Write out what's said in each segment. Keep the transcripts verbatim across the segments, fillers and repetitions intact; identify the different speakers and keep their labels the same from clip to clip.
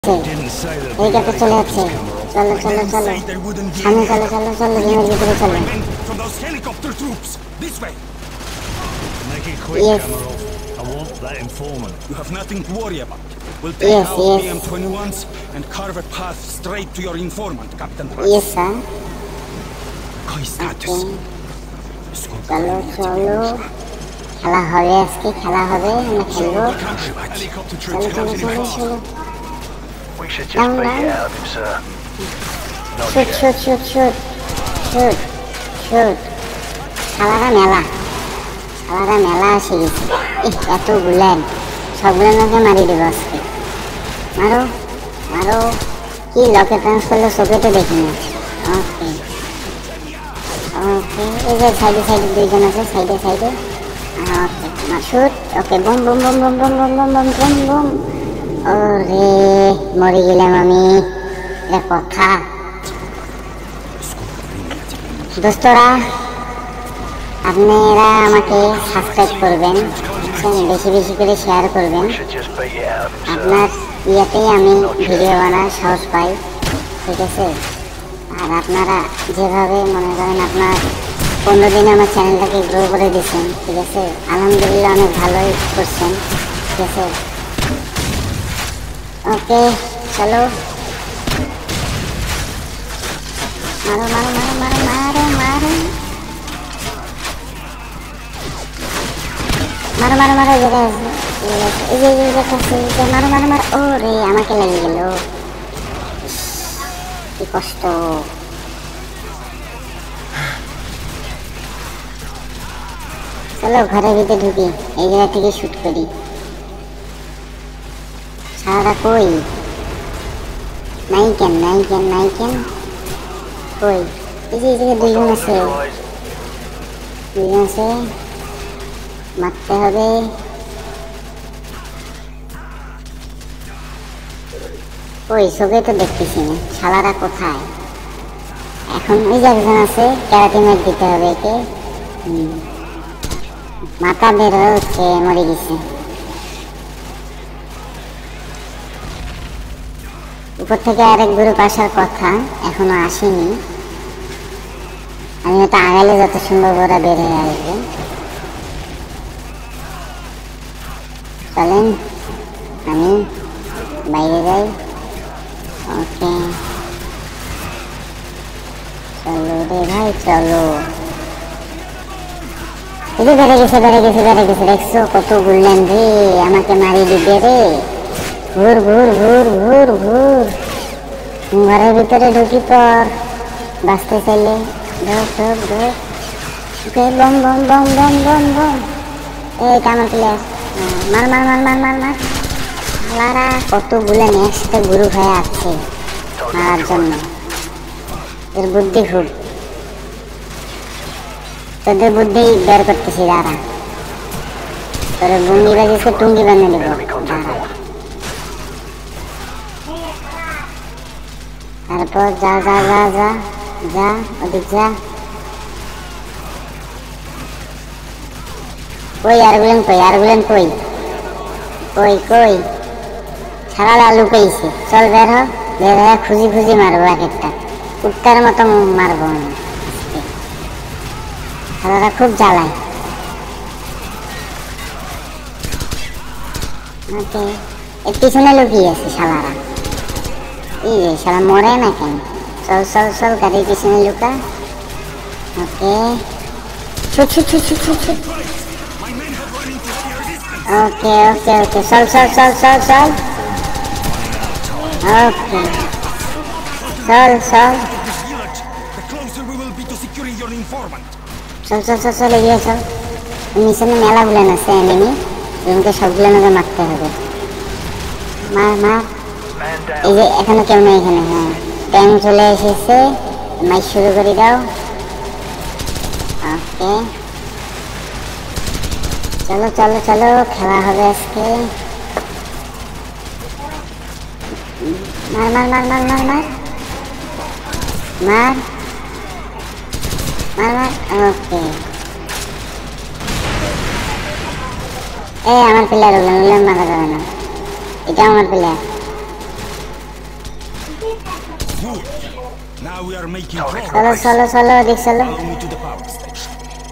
Speaker 1: এই কাছে চলে যাচ্ছে। চলো চলো চলো সামনে চলো চলো চলো গেমের ভিতরে চলো।
Speaker 2: Make it quick,
Speaker 1: Yes.
Speaker 2: Kamarov. I want that informant.
Speaker 3: You have nothing to worry about. We'll take
Speaker 1: Yes,
Speaker 3: out
Speaker 1: yes.
Speaker 3: B M twenty-ones and carve a path straight to your informant, Captain Price.
Speaker 1: Yes sir.
Speaker 3: High status.
Speaker 1: চলো চলো খেলা হবে, আজকে খেলা হবে, আমরা খেলবো।
Speaker 3: Helicopter
Speaker 1: চলো
Speaker 3: troops
Speaker 1: চলো
Speaker 3: coming
Speaker 1: চলো
Speaker 3: fast.
Speaker 1: চলো
Speaker 4: We should
Speaker 1: Down,
Speaker 4: just beat
Speaker 1: down.
Speaker 4: it out of him, sir. Not
Speaker 1: shoot
Speaker 4: yet.
Speaker 1: Shoot shoot shoot shoot shoot খেলাটা মেলা খেলাটা মেলা এসে গেছে। ইহ, এত গুলেন সবগুলোকে মারি দেবো আজকে। মারো মারো কি লকে ট্রান্স করলো চোখে তো দেখি না। ওকে ওকে এই যে সাইডে সাইডে দুইজন আছে, সাইডে সাইডে। Okay shoot. Okay boom boom boom boom boom boom boom boom boom boom. ওরে মরে গেলাম আমি, এটা কথা। দোস্তরা আপনারা আমাকে সাবস্ক্রাইব করবেন, বেশি বেশি করে শেয়ার করবেন।
Speaker 4: We should just beat it out of him, sir.
Speaker 1: আপনার ইয়েতেই আমি ভিডিও বানার সাহস পাই, ঠিক আছে? আর আপনারা যেভাবে মনে করেন আপনার পনেরো দিনে আমার চ্যানেলটাকে গ্রো করে দিয়েছেন, ঠিক আছে? আলহামদুলিল্লাহ অনেক ভালোই করছেন, ঠিক আছে? ওকে চলো মারো মারো মারো মারো মারো মারো মারো মারো মারো যেটা আছে এই যে এই যে কাছে মারো মারো মারো। ও রে আমাকে লেগে গেল, কি কষ্ট। চলো ঘরের ভিতরে ঢুকি, এই জায়গা থেকে শুট করি। সারাটা কই নাই কেন নাই কেন নাই কেন কই? এই যে এই জায়গায় দুইজন আছে,
Speaker 4: Boys,
Speaker 1: দুইজন আছে, মারতে হবে। ওই চোখে তো দেখতেছি না, শালারা কোথায় এখন? ওই যে একজন আছে, ক্যারাটে ম্যাট দিতে হবে একে। হুম, মাথা বের হয়ে হচ্ছে, মরে গেছে। উপর থেকে আরেক গ্রুপ আসার কথা, এখনো আসেনি। আমি হয়তো আগালে যত সম্ভব ওরা বের হয়ে আসবে। চলেন আমি বাইরে যাই। ওকে চলো রে ভাই চলো। এই যে বেড়ে গেছে বেড়ে গেছে বেড়ে গেছে, দেখছো কত ঘুরলেন রে, আমাকে মারি দিবে রে। ঘুর ঘুর ঘুর ঘুর ঘুর ঘরের ভিতরে ঢুকি পর বাঁচতে চাইলে ঢোক ঢোক ঢোক। Okay bomb bomb bomb bomb bomb bomb. এই আমার প্লেয়ার, মার মার মার মার মার মার। শালারা কতগুলো একসাথে গ্রুপ হয়ে আছে মারার জন্য, এর বুদ্ধি খুব। তোদের বুদ্ধি বের করতেছি দাঁড়া, তোর বুঙ্গি বাজিয়েছে টুঙ্গি বানিয়ে দেবো দাঁড়া। তারপর যা যা যা যা যা ওদিক যা। কই আরগুলেন কই আরগুলেন কই কই কই? সারা লুকাইছে। চল বের হ, বের হয়ে খুঁজি খুঁজি মারবো এক একটা, কুত্তার মতো মারবো আমি। সারারা খুব জ্বালায়। ওকে এর পিছনে লুকিয়ে আছে শালারা। এই যে শালা মরে না কেন? চল চল চল গাড়ির পিছনে লুকা। ওকে ছুট ছুট ছুট ছুট ছুট ছুট। ওকে ওকে ওকে চল চল চল চল চল। ওকে চল চল
Speaker 3: The closer we will be to securing your informant.
Speaker 1: চল চল চল চল এগিয়ে চল। মিশনে মেলা গুলেন আছে এনিমি, এগুলোকে সবগুলোকে মারতে হবে। মার মার।
Speaker 4: man
Speaker 1: এই
Speaker 4: down.
Speaker 1: যে এখানে কেউ নেই এখানে। হ্যাঁ ট্যাঙ্ক চলে এসেছে, মাইক শুরু করে দাও। ওকে চলো চলো চলো খেলা হবে আজকে। মার মার মার মার মার মার মার মার মার। ওকে এই আমার প্লেয়ার, ওগুলো মারা যাবে না, এটা আমার player.
Speaker 3: Good. Now we are making
Speaker 1: চলো
Speaker 3: progress.
Speaker 1: চলো চলো ওদিক চলো
Speaker 3: Follow me to the power station.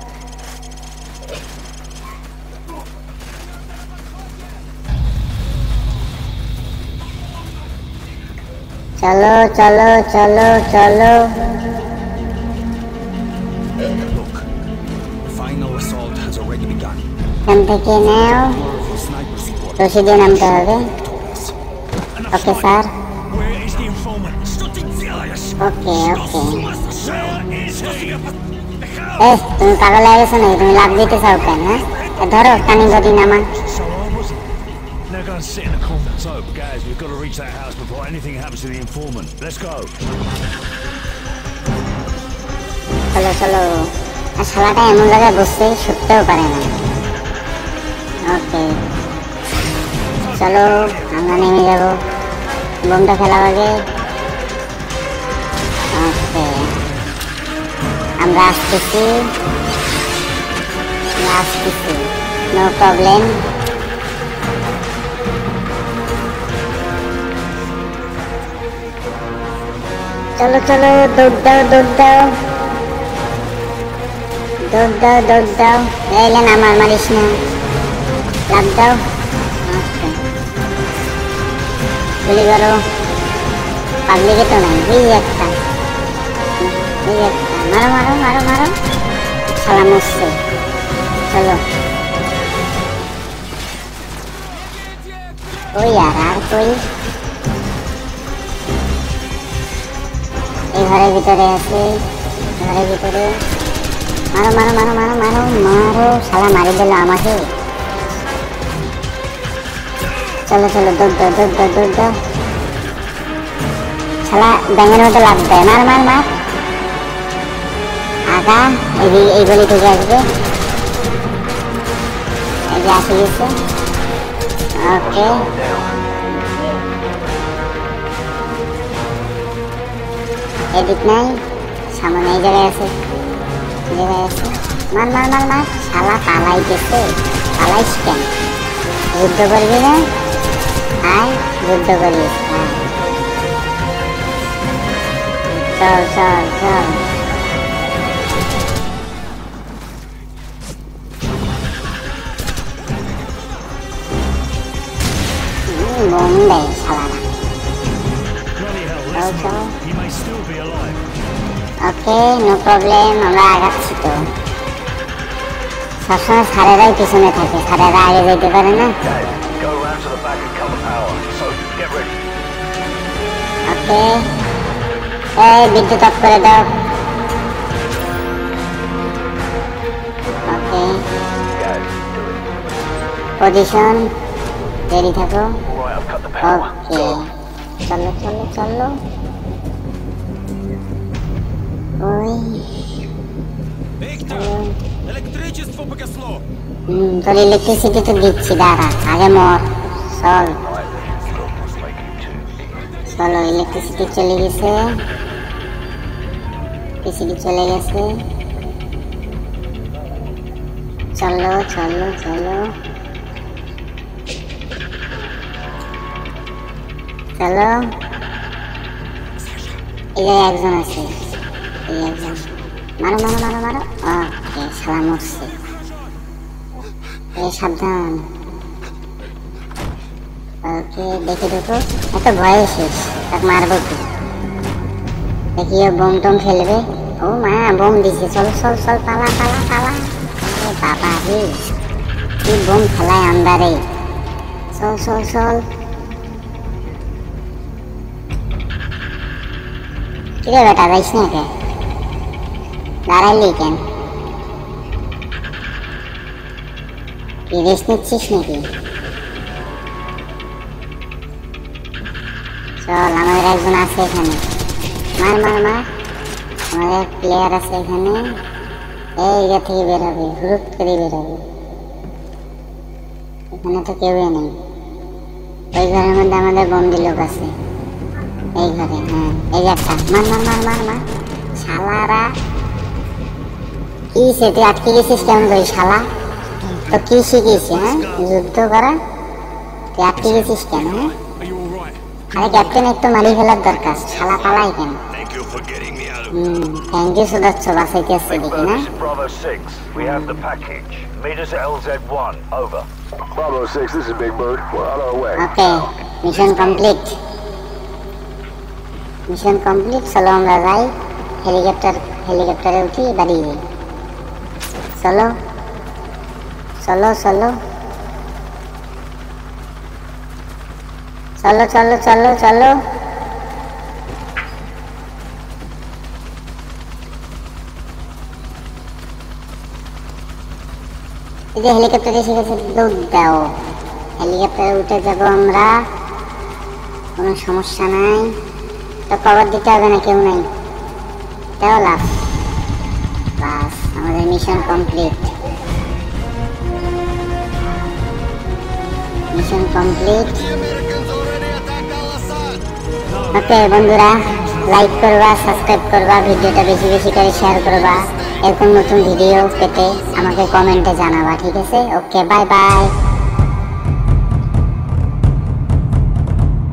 Speaker 1: চলো চলো চলো চলো
Speaker 3: Look, the final assault has already begun.
Speaker 1: এখান থেকে নেও
Speaker 3: More of your sniper support.
Speaker 1: রশি দিয়ে নামতে হবে
Speaker 3: Victorious.
Speaker 1: Okay sir
Speaker 2: Where is the informant?
Speaker 1: Okay okay
Speaker 2: Where is he?
Speaker 1: এ তুমি পাগল হয়ে গেছো নাকি তুমি লাভ দিতে চাও কেন হ্যাঁ এ ধরো টানি ধরি নামা
Speaker 2: So I was. Now go and sit in the corner. So, guys, we've got to reach that house before anything happens to the informant. Let's go.
Speaker 1: চলো চলো আর শালাটা এমন জায়গায় বসছে শুটতেও পারে না ওকে চলো আমরা নেমে যাবো বোমটা ফেলার আগে ওকে আমরা আসতেছি আমরা আসতেছি নো প্রবলেম চলো চলো দৌড় দাও দৌড় দাও দৌড় দাও দৌড় দাও এলেন আমার মারিস না লাভ দাও ওকে গুলি করো পাবলিকে তো নাই এই একটা এই একটা মারো মারো মারো মারো সালাম হচ্ছে চলো ওই আর আর কই এই ঘরের ভিতরে আছে ঘরের ভিতরে মারো মারো মারো মারো মারো মারো শালা মারি দিল আমাকে চলো চলো দৌড় দাও দৌড় দাও দৌড় দাও শালা ব্যাঙের মতো লাভ দেয় মার মার মার আগা এই এই গলি থেকে আসবে এই যে আসে গেছে ওকে এদিক নাই সামনে এই জায়গায় আছে এই জায়গায় আছে মার মার মার মার শালা পালাইতেছে পালাইস কেন যুদ্ধ করবি না আয় যুদ্ধ করিস হ্যাঁ চল চল চল বোম দেয় শালারা
Speaker 2: Bloody hell,
Speaker 1: চল
Speaker 2: listen.
Speaker 1: চল
Speaker 2: He may still be alive.
Speaker 1: Okay no problem আমরা আগাচ্ছি তো সবসময় সারেরাই পিছনে থাকে সারেরা আগে যেতে পারে না
Speaker 4: Guys, go around to the back and cover power. So, get ready.
Speaker 1: ওকে এই বিদ্যুৎ অফ করে দাও okay
Speaker 4: Guys, do it.
Speaker 1: Position ready থাকো
Speaker 4: Right, I've cut the power.
Speaker 1: Okay চলো চলো চলো ওই
Speaker 3: Victor! Электричество погасло!
Speaker 1: হুম তোর ইলেকট্রিসিটি তো দিচ্ছি দাঁড়া আগে মর চল
Speaker 4: Right, let's make it too easy.
Speaker 1: চলো ইলেকট্রিসিটি চলে গেছে ইলেকট্রিসিটি চলে গেছে চলো চলো চলো চলো এই জায়গায় একজন আছে এই একজন মারো মারো মারো মারো ওকে শালা মরছে এই সাবধান ওকে দেখে দেখো এত ভয়ে শেষ তাকে মারবো কি দেখি ও বোম টোম ফেলবে ও মা বোম দিছে চল চল চল পালা পালা পালা আরে বাবা রে কি বোম ফেলায় আন্দারে চল চল চল কিরে বেটা যাইস না কে দাঁড়াইলি কেন কি রেস্ট নিচ্ছিস নাকি চল আমাদের একজন আছে এখানে মার মার মার আমাদের প্লেয়ার আছে এখানে এই জায়গা থেকে বেরোবে হুরুট করে বেরোবে এখানে তো কেউই নেই ওই ঘরের মধ্যে আমাদের বন্দি লোক আছে এই ঘরে হ্যাঁ এই একটা মার মার মার মার মার শালারা কি সে তুই আটকে গেছিস কেমন করি শালা তো কি শিখিস হ্যাঁ যুদ্ধ করা তুই আটকে গেছিস কেন হ্যাঁ
Speaker 3: Are you alright?
Speaker 1: আরে ক্যাপ্টেন একটু মারি ফেলার দরকার, শালা পালাই কেন?
Speaker 2: Thank you for getting me out of
Speaker 1: hmm, thank you Sudarsh, বাঁচাইতে আসছে
Speaker 4: Big
Speaker 1: দেখি
Speaker 4: Bird,
Speaker 1: না?
Speaker 4: this is Bravo six. We have the package. Meet us at L Z one. Over.
Speaker 5: Bravo six, this is Big Bird. We're on our way.
Speaker 1: Okay, mission complete. Mission complete, চলো আমরা যাই। Helicopter হেলিকপ্টারে উঠি, বাড়ি যাই। চলো চলো চলো চলো চলো চলো চলো এই যে হেলিকপ্টার এসে গেছে, দৌড় দাও। হেলিকপ্টারে উঠে যাবো আমরা, কোনো সমস্যা নাই। তো কভার দিতে হবে না, কেউ নাই, তাও লাভ। বাস, আমাদের mission complete. Mission complete. Okay বন্ধুরা, লাইক করবা, সাবস্ক্রাইব করবা, ভিডিওটা বেশি বেশি করে শেয়ার করবা। এরকম নতুন ভিডিও পেতে আমাকে কমেন্টে জানাবা, ঠিক আছে? Okay, bye by.